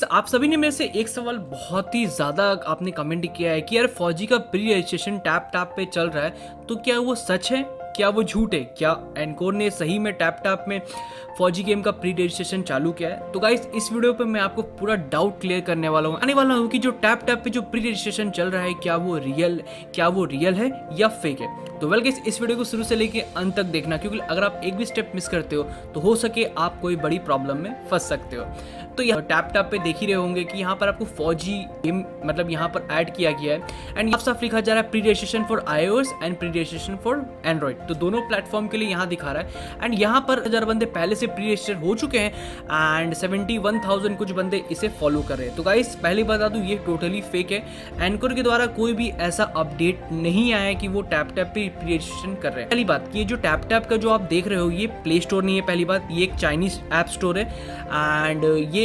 आप सभी ने मेरे से एक सवाल बहुत ही ज़्यादा आपने कमेंट किया है कि यार फौजी का प्री रजिस्ट्रेशन टैप टैप पे चल रहा है, तो क्या वो सच है, क्या वो झूठ है, क्या एनकोर ने सही में टैप टैप में फौजी गेम का प्री रजिस्ट्रेशन चालू किया है। तो गाइस इस वीडियो पे मैं आपको पूरा डाउट क्लियर करने वाला हूँ, आने वाला हूँ कि जो टैप टैप पे जो प्री रजिस्ट्रेशन चल रहा है क्या वो रियल है या फेक है। तो वेल गाइस इस वीडियो को शुरू से लेके अंत तक देखना, क्योंकि अगर आप एक भी स्टेप मिस करते हो तो हो सके आप कोई बड़ी प्रॉब्लम में फंस सकते हो। तो यहाँ टैप टैप पे देख ही रहे होंगे कि यहाँ पर आपको फौजी गेम मतलब यहाँ पर ऐड किया गया है एंड साफ लिखा जा रहा है pre registration for iOS and pre registration for android. तो दोनों प्लेटफॉर्म के लिए यहाँ दिखा रहा है एंड यहाँ पर 1000 बंदे पहले से प्री रजिस्टर हो चुके हैं एंड 71,000 कुछ बंदे इसे फॉलो कर रहे हैं। तो गाइस पहले बता दूं ये टोटली फेक है। एनकोर के द्वारा कोई भी ऐसा अपडेट नहीं आया है कि वो टैप टैप पे प्री रजिस्ट्रेशन कर रहे हैं। पहली बात ये जो टैप टैप का जो आप देख रहे हो ये प्ले स्टोर नहीं है, पहली बात ये एक चाइनीज ऐप स्टोर है एंड ये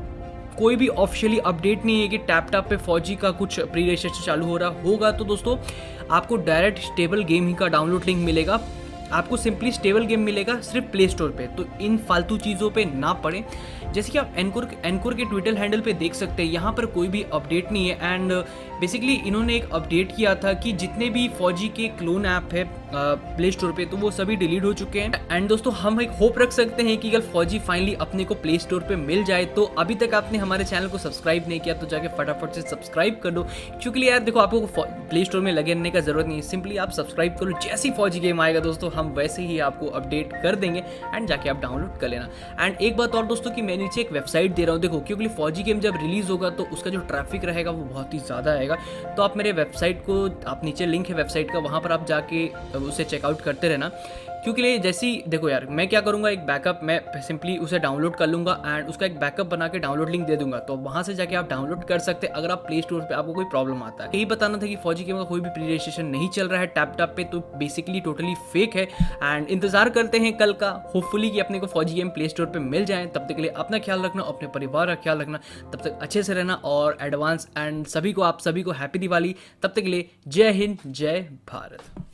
कोई भी ऑफिशियली अपडेट नहीं है कि टैप टैप पे फौजी का कुछ प्री रजिस्ट्रेशन चालू हो रहा होगा। तो दोस्तों आपको डायरेक्ट स्टेबल गेम ही का डाउनलोड लिंक मिलेगा, आपको सिंपली स्टेबल गेम मिलेगा सिर्फ प्ले स्टोर पे। तो इन फालतू चीज़ों पे ना पड़े। जैसे कि आप एनकोर के ट्विटर हैंडल पे देख सकते हैं यहाँ पर कोई भी अपडेट नहीं है एंड बेसिकली इन्होंने एक अपडेट किया था कि जितने भी फौजी के क्लोन ऐप है प्ले स्टोर पे तो वो सभी डिलीट हो चुके हैं। एंड दोस्तों हम एक होप रख सकते हैं कि अगर फौजी फाइनली अपने को प्ले स्टोर पे मिल जाए। तो अभी तक आपने हमारे चैनल को सब्सक्राइब नहीं किया तो जाके फटाफट से सब्सक्राइब कर दो, क्योंकि यार देखो आपको प्ले स्टोर में लगे रहने का जरूरत नहीं है, सिंपली आप सब्सक्राइब करो। जैसे ही फौजी गेम आएगा दोस्तों हम वैसे ही आपको अपडेट कर देंगे एंड जाके आप डाउनलोड कर लेना। एंड एक बात और दोस्तों कि मैं नीचे एक वेबसाइट दे रहा हूँ, देखो क्योंकि फौजी गेम जब रिलीज होगा तो उसका जो ट्रैफिक रहेगा वो बहुत ही ज़्यादा आएगा। तो आप मेरे वेबसाइट को, आप नीचे लिंक है वेबसाइट का, वहाँ पर आप जाके उसे चेकआउट करते रहना। क्योंकि जैसे ही देखो यार मैं क्या करूँगा, एक बैकअप मैं सिंपली उसे डाउनलोड कर लूँगा एंड उसका एक बैकअप बना के डाउनलोड लिंक दे दूंगा, तो वहाँ से जाके आप डाउनलोड कर सकते हैं अगर आप प्ले स्टोर पे आपको कोई प्रॉब्लम आता है। यही बताना था कि फौजी गेम का कोई भी प्री रजिस्ट्रेशन नहीं चल रहा है टैप टैप पे, तो बेसिकली टोटली फेक है एंड इंतजार करते हैं कल का, होपफुली कि अपने को फौजी गेम प्ले स्टोर पर मिल जाए। तब तक के लिए अपना ख्याल रखना, अपने परिवार का ख्याल रखना, तब तक अच्छे से रहना और एडवांस एंड सभी को आप सभी को हैप्पी दिवाली। तब तक के लिए जय हिंद जय भारत।